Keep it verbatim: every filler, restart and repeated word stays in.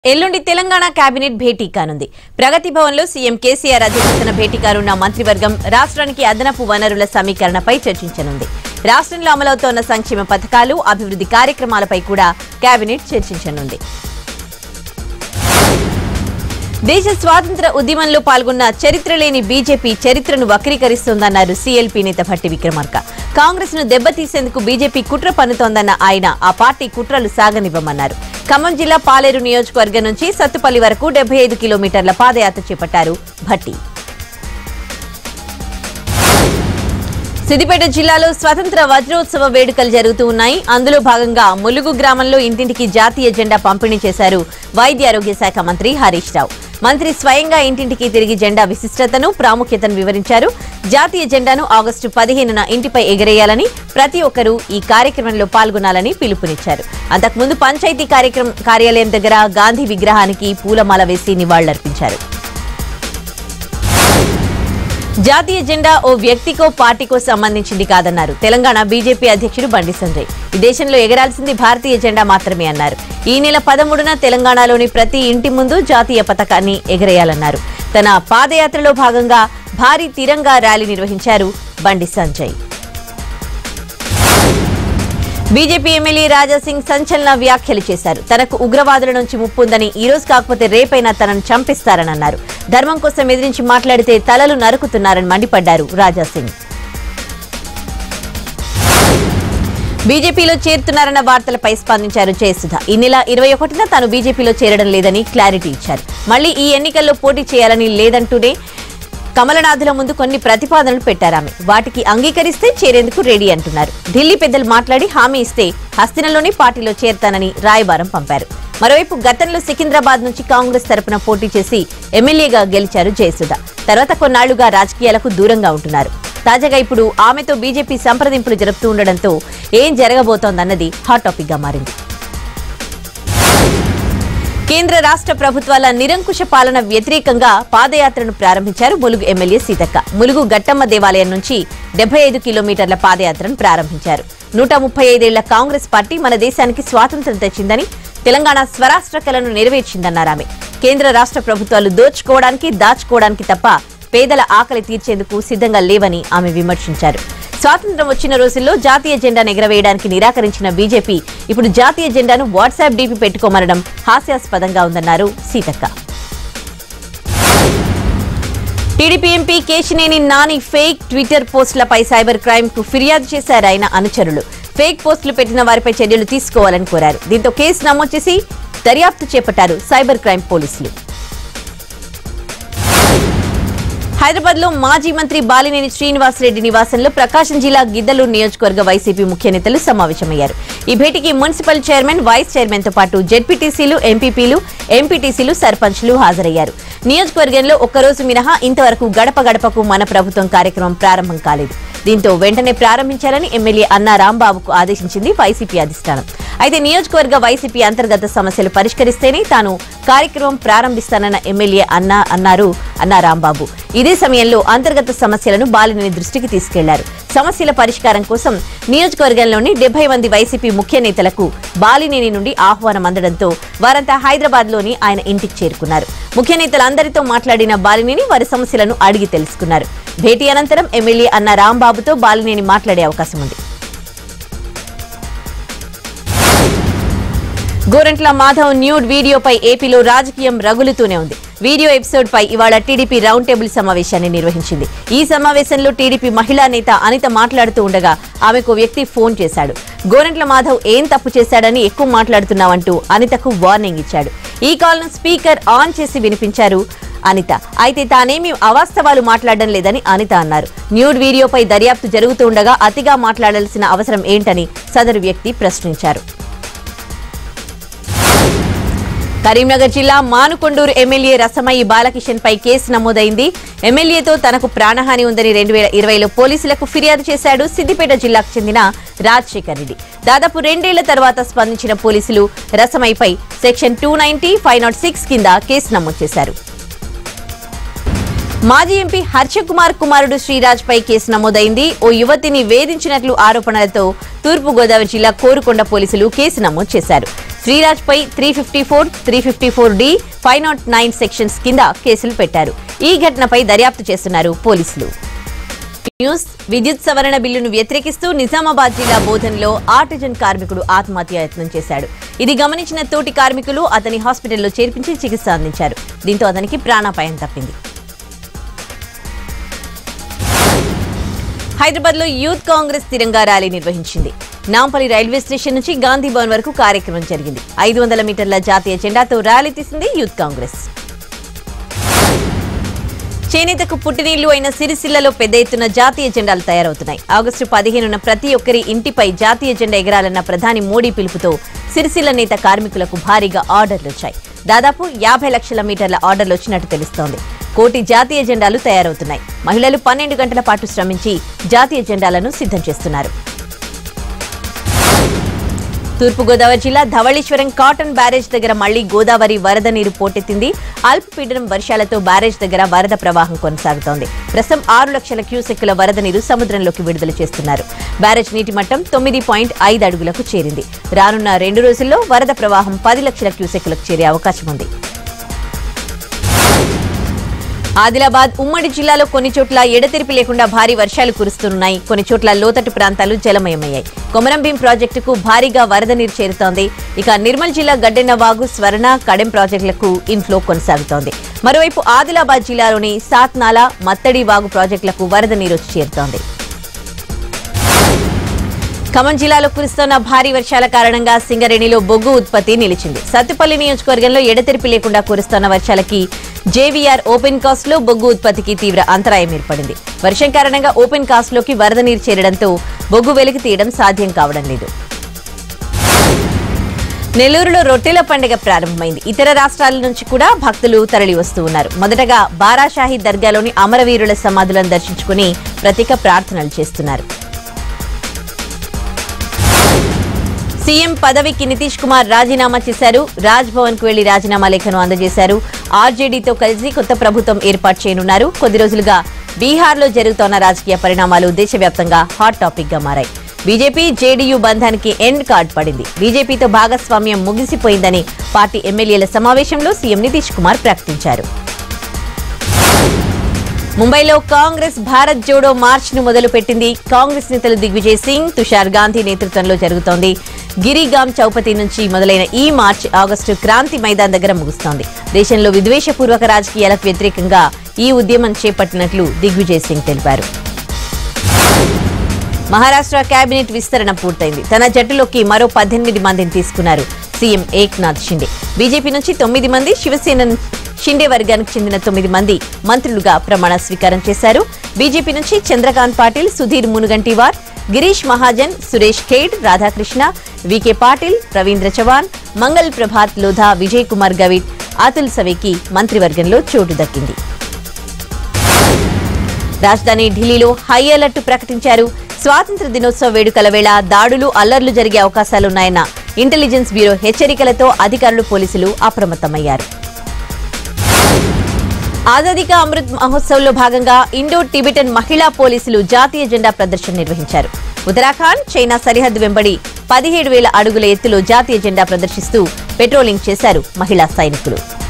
ఎల్లుండి తెలంగాణ కేబినెట్ భేటీ కానుంది. ప్రగతి భవన్లో సీఎం కేసీఆర్ అధ్యక్షతన భేటీ కానున్న మంత్రివర్గం రాష్ట్రానికి అదనపు వనరుల సమీకరణపై చర్చించనుంది. రాష్ట్రంలో అమలవుతోన్న సంక్షేమ పథకాలు, అభివృద్ధి కార్యక్రమాలపై కూడా కేబినెట్ చర్చించనుంది. దేశ స్వాతంత్ర ఉద్యమంలో పాల్గొన్న చరిత్ర లేని బీజేపీ చరిత్రను వక్రీకరిస్తోందన్నారు సీఎల్పీ నేత భట్టి విక్రమార్క. కాంగ్రెస్ ను దెబ్బతీసేందుకు బీజేపీ కుట్ర పన్నుతోందన్న ఆయన ఆ పార్టీ కుట్రలు సాగనివ్వమన్నారు. ఖమ్మం జిల్లా పాలేరు నియోజకవర్గం నుంచి సత్తుపల్లి వరకు డెబ్బై ఐదు కిలోమీటర్ల పాదయాత్ర చేపట్టారు భట్టి. సిద్దిపేట జిల్లాలో స్వతంత్ర వజ్రోత్సవ వేడుకలు జరుగుతూ ఉన్నాయి. అందులో భాగంగా ములుగు గ్రామంలో ఇంటింటికి జాతీయ జెండా పంపిణీ చేశారు వైద్య ఆరోగ్య శాఖ మంత్రి హరీష్ రావు. మంత్రి స్వయంగా ఇంటింటికి తిరిగి జెండా విశిష్టతను, ప్రాముఖ్యతను వివరించారు. జాతీయ జెండాను ఆగస్టు పదిహేనున ఇంటిపై ఎగరేయాలని, ప్రతి ఒక్కరూ ఈ కార్యక్రమంలో పాల్గొనాలని పిలుపునిచ్చారు. అంతకుముందు పంచాయతీ కార్యక్రమం కార్యాలయం దగ్గర గాంధీ విగ్రహానికి పూలమాల వేసి నివాళులర్పించారు. జాతీయ జెండా ఓ వ్యక్తికో పార్టీకో సంబంధించింది కాదన్నారు తెలంగాణ బీజేపీ అధ్యక్షుడు బండి సంజయ్. ఈ దేశంలో ఎగరాల్సింది భారతీయ జెండా మాత్రమే అన్నారు. ఈ నెల పదమూడున తెలంగాణలోని ప్రతి ఇంటి ముందు జాతీయ పతాకాన్ని ఎగరేయాలన్నారు. తన పాదయాత్రలో భాగంగా భారీ తిరంగా ర్యాలీ నిర్వహించారు బండి సంజయ్. బీజేపీ ఎమ్మెల్యే రాజాసింగ్ సంచలన వ్యాఖ్యలు చేశారు. తనకు ఉగ్రవాదుల నుంచి ముప్పుందని, ఈ రోజు కాకపోతే రేపైనా తనను చంపిస్తారని అన్నారు. ధర్మం కోసం ఎదిరించి మాట్లాడితే తలలు నరుకుతున్నారని మండిపడ్డారు రాజాసింగ్. బీజేపీలో చేరుతున్నారన్న వార్తలపై స్పందించారు జయసుధ. ఈ నెల ఇరవై ఒకటిన తాను బీజేపీలో చేరడం లేదని క్లారిటీ ఇచ్చారు. మళ్లీ ఈ ఎన్నికల్లో పోటీ చేయాలని లేదంటూనే కమలనాథుల ముందు కొన్ని ప్రతిపాదనలు పెట్టారామె. వాటికి అంగీకరిస్తే చేరేందుకు రెడీ అంటున్నారు. ఢిల్లీ పెద్దలు మాట్లాడి హామీ ఇస్తే హస్తినలోని పార్టీలో చేరతానని రాయబారం పంపారు. మరోవైపు గతంలో సికింద్రాబాద్ నుంచి కాంగ్రెస్ తరపున పోటీ చేసి ఎమ్మెల్యేగా గెలిచారు జయసుధ. తర్వాత కొన్నాళ్లుగా రాజకీయాలకు దూరంగా ఉంటున్నారు. తాజాగా ఇప్పుడు ఆమెతో బీజేపీ సంప్రదింపులు జరుపుతూ ఉండడంతో ఏం జరగబోతోందన్నది హాట్ టాపిక్ గా మారింది. కేంద్ర రాష్ట్ర ప్రభుత్వాల నిరంకుశ పాలన వ్యతిరేకంగా పాదయాత్రను ప్రారంభించారు ములుగు ఎమ్మెల్యే సీతక్క. ములుగు గట్టమ్మ దేవాలయం నుంచి డెబ్బై ఐదు కిలోమీటర్ల పాదయాత్రను ప్రారంభించారు. నూట ముప్పై ఐదేళ్ల కాంగ్రెస్ పార్టీ మన దేశానికి స్వాతంత్ర్యం తెచ్చిందని, తెలంగాణ స్వరాష్ట్ర కలను నెరవేర్చిందన్నారు ఆమె. కేంద్ర రాష్ట్ర ప్రభుత్వాలు దోచుకోవడానికి, దాచుకోవడానికి తప్ప పేదల ఆకలి తీర్చేందుకు సిద్ధంగా లేవని ఆమె విమర్శించారు. స్వాతంత్ర్యం వచ్చిన రోజుల్లో జాతీయ జెండాను ఎగరవేయడానికి నిరాకరించిన బీజేపీ ఇప్పుడు జాతీయ జెండాను వాట్సాప్ డీపీ పెట్టుకోమనడం హాస్యాస్పదంగా ఉందన్నారు Seethakka. TDP MP Kesineni Nani fake Twitter పోస్టులపై సైబర్ క్రైమ్ కు ఫిర్యాదు చేశారు ఆయన అనుచరులు. ఫేక్ పోస్టులు పెట్టిన వారిపై చర్యలు తీసుకోవాలని కోరారు. దీంతో కేసు నమోదు చేసి దర్యాప్తు చేపట్టారు సైబర్ క్రైమ్ పోలీసులు. హైదరాబాద్ లో మాజీ మంత్రి బాలినేని శ్రీనివాసరెడ్డి నివాసంలో ప్రకాశం జిల్లా గిద్దలూరు నియోజకవర్గ వైసీపీ ముఖ్య నేతలు సమావేశమయ్యారు. ఈ భేటీకి మున్సిపల్ చైర్మన్, వైస్ చైర్మన్ తో పాటు జెడ్పీటీసీలు, ఎంపీపీలు, ఎంపీటీసీలు, సర్పంచ్లు హాజరయ్యారు. నియోజకవర్గంలో ఒక్కరోజు మినహా ఇంతవరకు గడప గడపకు మన ప్రభుత్వం కార్యక్రమం ప్రారంభం కాలేదు. దీంతో వెంటనే ప్రారంభించాలని ఎమ్మెల్యే అన్నా రాంబాబుకు ఆదేశించింది వైసీపీ అధిష్టానం. అయితే నియోజకవర్గ వైసీపీ అంతర్గత సమస్యలు పరిష్కరిస్తేనే తాను కార్యక్రమం ప్రారంభిస్తానన్న ఎమ్మెల్యే అన్నా అన్నారు అన్నా రాంబాబు. ఇదే సమయంలో అంతర్గత సమస్యలను బాలినేని దృష్టికి తీసుకెళ్లారు. సమస్యల పరిష్కారం కోసం నియోజకవర్గంలోని డెబ్బై మంది వైసీపీ ముఖ్య నేతలకు బాలినేని నుండి ఆహ్వానం అందడంతో వారంతా హైదరాబాద్ లోని ఆయన ఇంటికి చేరుకున్నారు. ముఖ్య నేతలందరితో మాట్లాడిన బాలినేని వారి సమస్యలను అడిగి తెలుసుకున్నారు. భేటీ అనంతరం ఎమ్మెల్యే అన్నా రాంబాబుతో బాలినేని మాట్లాడే అవకాశం ఉంది. గోరంట్ల మాధవ్ న్యూడ్ వీడియోపై ఏపీలో రాజకీయం రగులుతూనే ఉంది. వీడియో ఎపిసోడ్ పై ఇవాళ టీడీపీ రౌండ్ టేబుల్ సమావేశాన్ని నిర్వహించింది. ఈ సమావేశంలో టీడీపీ మహిళా నేత అనిత మాట్లాడుతూ ఉండగా ఆమెకు వ్యక్తి ఫోన్ చేశాడు. గోరంట్ల మాధవ్ ఏం తప్పు చేశాడని ఎక్కువ మాట్లాడుతున్నావంటూ అనితకు వార్నింగ్ ఇచ్చాడు. ఈ కాల్ను స్పీకర్ ఆన్ చేసి వినిపించారు అనిత. అయితే తానేమీ అవాస్తవాలు మాట్లాడడం లేదని అనిత అన్నారు. న్యూడ్ వీడియోపై దర్యాప్తు జరుగుతూ ఉండగా అతిగా మాట్లాడాల్సిన అవసరం ఏంటని సదరు వ్యక్తి ప్రశ్నించారు. కరీంనగర్ జిల్లా మానుకొండూరు ఎమ్మెల్యే రసమయ్యి బాలకిషన్ పై కేసు నమోదైంది. ఎమ్మెల్యేతో తనకు ప్రాణహాని ఉందని రెండు వేల ఇరవైలో పోలీసులకు ఫిర్యాదు చేశాడు సిద్దిపేట జిల్లాకు చెందిన రాజశేఖర్ రెడ్డి. దాదాపు రెండేళ్ల తర్వాత స్పందించిన పోలీసులు రసమయ్యపై section two ninety five naught six కింద కేసు నమోదు చేశారు. మాజీ ఎంపీ హర్షకుమార్ కుమారుడు శ్రీరాజ్ పై కేసు నమోదైంది. ఓ యువతిని వేధించినట్లు ఆరోపణలతో తూర్పు గోదావరి జిల్లా కోరుకొండ పోలీసులు కేసు నమోదు చేశారు. శ్రీరాజ్ పై three fifty four three fifty four D five naught nine sections కింద కేసులు పెట్టారు. ఈ ఘటనపై దర్యాప్తు చేస్తున్నారు పోలీసులు. న్యూస్ విద్యుత్ సవరణ బిల్లును వ్యతిరేకిస్తూ నిజామాబాద్ జిల్లా బోధన్లో ఆర్టిజన్ కార్మికుడు ఆత్మహత్యాయత్నం చేశాడు. ఇది గమనించిన తోటి కార్మికులు అతని హాస్పిటల్లో చేర్పించి చికిత్స అందించారు. దీంతో అతనికి ప్రాణాపాయం తప్పింది. హైదరాబాద్ లో యూత్ కాంగ్రెస్ తిరంగా ర్యాలీ నిర్వహించింది. నాంపల్లి రైల్వే స్టేషన్ నుంచి గాంధీ భవన్ వరకు కార్యక్రమం జరిగింది. ఐదు వందల మీటర్ల జాతీయ జెండాతో ర్యాలీ తీసింది యూత్ కాంగ్రెస్. చేనేతకు పుట్టినీళ్లు అయిన సిరిసిల్లలో పెద్ద ఎత్తున జాతీయ జెండాలు తయారవుతున్నాయి. ఆగస్టు పదిహేనున ప్రతి ఒక్కరి ఇంటిపై జాతీయ జెండా ఎగరాలన్న ప్రధాని మోడీ పిలుపుతో సిరిసిల్ల నేత కార్మికులకు భారీగా ఆర్డర్లు వచ్చాయి. దాదాపు యాభై లక్షల మీటర్ల ఆర్డర్లు వచ్చినట్టు తెలుస్తోంది. కోటి జాతీయ జెండాలు తయారవుతున్నాయి. మహిళలు పన్నెండు గంటల పాటు శ్రమించి జాతీయ జెండాలను సిద్ధం చేస్తున్నారు. తూర్పుగోదావరి జిల్లా ధవళేశ్వరం కాటన్ బ్యారేజ్ దగ్గర మళ్లీ గోదావరి వరద నీరు పోటెత్తింది. అల్పపీడనం వర్షాలతో బ్యారేజ్ దగ్గర వరద ప్రవాహం కొనసాగుతోంది. ప్రస్తుతం ఆరు లక్షల క్యూసెక్కుల వరద నీరు సముద్రంలోకి విడుదల చేస్తున్నారు. బ్యారేజ్ నీటి మట్టం తొమ్మిది పాయింట్ ఐదు అడుగులకు చేరింది. రానున్న రెండు రోజుల్లో వరద ప్రవాహం పది లక్షల క్యూసెక్కులకు చేరే అవకాశం ఉంది. ఆదిలాబాద్ ఉమ్మడి జిల్లాలో కొన్ని చోట్ల ఎడతెరిపి లేకుండా భారీ వర్షాలు కురుస్తున్నాయి. కొన్ని చోట్ల లోతట్టు ప్రాంతాలు జలమయమయ్యాయి. కొమరంభీం ప్రాజెక్టుకు భారీగా వరద నీరు చేరుతోంది. ఇక నిర్మల్ జిల్లా గడ్డెన్న వాగు, స్వర్ణ, కడెం ప్రాజెక్టులకు ఇన్ఫ్లో కొనసాగుతోంది. మరోవైపు ఆదిలాబాద్ జిల్లాలోని సాత్నాల, మత్తడి వాగు ప్రాజెక్టులకు వరద నీరు వచ్చి చేరుతోంది. ఖమ్మం జిల్లాలో కురుస్తున్న భారీ వర్షాల కారణంగా సింగరేణిలో బొగ్గు ఉత్పత్తి నిలిచింది. సత్తుపల్లి నియోజకవర్గంలో ఎడతెరిపి లేకుండా కురుస్తున్న వర్షాలకి జేవీఆర్ ఓపెన్ కాస్ట్ లో బొగ్గు ఉత్పత్తికి తీవ్ర అంతరాయం ఏర్పడింది. వర్షం కారణంగా ఓపెన్ కాస్ట్ లోకి వరద నీరు చేరడంతో బొగ్గు వెలికి తీయడం సాధ్యం కావడం లేదు. నెల్లూరులో రొట్టెల పండుగ ప్రారంభమైంది. ఇతర రాష్ట్రాల నుంచి కూడా భక్తులు తరలి వస్తూ ఉన్నారు. మొదటగా బారాషాహి దర్గాలోని అమరవీరుల సమాధులను దర్శించుకుని ప్రత్యేక ప్రార్థనలు చేస్తున్నారు. సీఎం పదవికి నితీష్ కుమార్ రాజీనామా చేశారు. రాజ్ భవన్ కు వెళ్లి రాజీనామా లేఖను అందజేశారు. ఆర్జేడీతో కలిసి కొత్త ప్రభుత్వం ఏర్పాటు చేయనున్నారు. కొద్ది రోజులుగా బీహార్ లో జరుగుతోన్న రాజకీయ పరిణామాలు దేశవ్యాప్తంగా హాట్ టాపిక్ గా మారాయి. బీజేపీ జేడీయూ బంధానికి ఎండ్ కార్డ్ పడింది. బీజేపీతో భాగస్వామ్యం ముగిసిపోయిందని పార్టీ ఎమ్మెల్యేల సమావేశంలో సీఎం నితీష్ కుమార్ ప్రకటించారు. ముంబైలో కాంగ్రెస్ భారత్ జోడో మార్చ్ ను మొదలుపెట్టింది. కాంగ్రెస్ నేతలు దిగ్విజయ్ సింగ్, తుషార్ గాంధీ నేతృత్వంలో జరుగుతోంది. గిరిగామ్ చౌపతి నుంచి మొదలైన ఈ మార్చ్ ఆగస్టు క్రాంతి మైదాన్ దగ్గర ముగుస్తోంది. దేశంలో విద్వేషపూర్వక రాజకీయాలకు వ్యతిరేకంగా ఈ ఉద్యమం చేపట్టినట్లు దిగ్విజయ్ సింగ్ తెలిపారు. మహారాష్ట్ర కేబినెట్ విస్తరణ పూర్తయింది. తన జట్టులోకి మరో పద్దెనిమిది మందిని తీసుకున్నారు సీఎం ఏక్నాథ్ షిండే. బీజేపీ నుంచి తొమ్మిది మంది, శివసేన షిండే వర్గానికి చెందిన తొమ్మిది మంది మంత్రులుగా ప్రమాణ స్వీకారం చేశారు. బీజేపీ నుంచి చంద్రకాంత్ పాటిల్, సుధీర్ మునుగంటివార్, గిరీష్ మహాజన్, సురేష్ ఖేడ్, రాధాకృష్ణ, వికే పాటిల్, రవీంద్ర చవాన్, మంగల్ ప్రభాత్ లోధా, విజయ్ కుమార్ గవిట్, అతుల్ సవేకి మంత్రివర్గంలో చోటు దక్కింది. రాజధాని ఢిల్లీలో హై అలర్ట్ ప్రకటించారు. స్వాతంత్ర దినోత్సవ వేడుకల వేళ దాడులు, అల్లర్లు జరిగే అవకాశాలున్నాయన్న ఇంటెలిజెన్స్ బ్యూరో హెచ్చరికలతో అధికారులు, పోలీసులు అప్రమత్తమయ్యారు. ఆజాదీ కా అమృత్ మహోత్సవ్ లో భాగంగా ఇండో టిబెటన్ మహిళా పోలీసులు జాతీయ జెండా ప్రదర్శన నిర్వహించారు. ఉత్తరాఖండ్, చైనా సరిహద్దు వెంబడి పదిహేడు వేల అడుగుల ఎత్తులో జాతీయ జెండా ప్రదర్శిస్తూ పెట్రోలింగ్ చేశారు మహిళా సైనికులు.